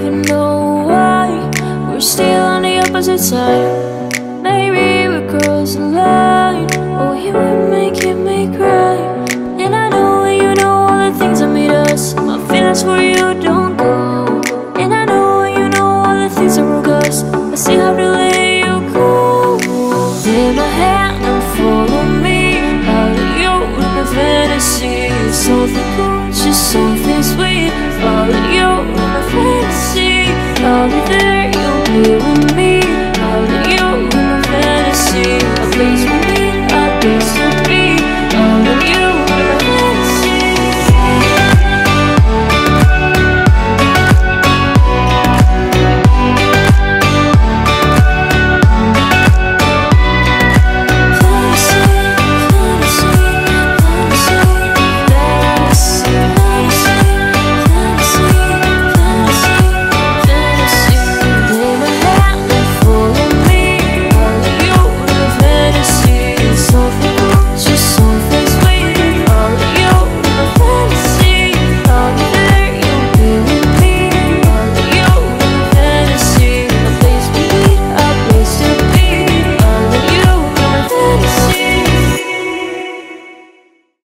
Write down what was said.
even know why we're still on the opposite side. Maybe we're crossing the line. Oh, you were making me cry. And I know you know all the things that made us. My feelings for you don't go. And I know you know all the things that broke us. I still have to let you go. Take my hand and follow me out of your fantasy. Something good, just something sweet. Follow you in my fantasy. I'll be there, you'll be with me.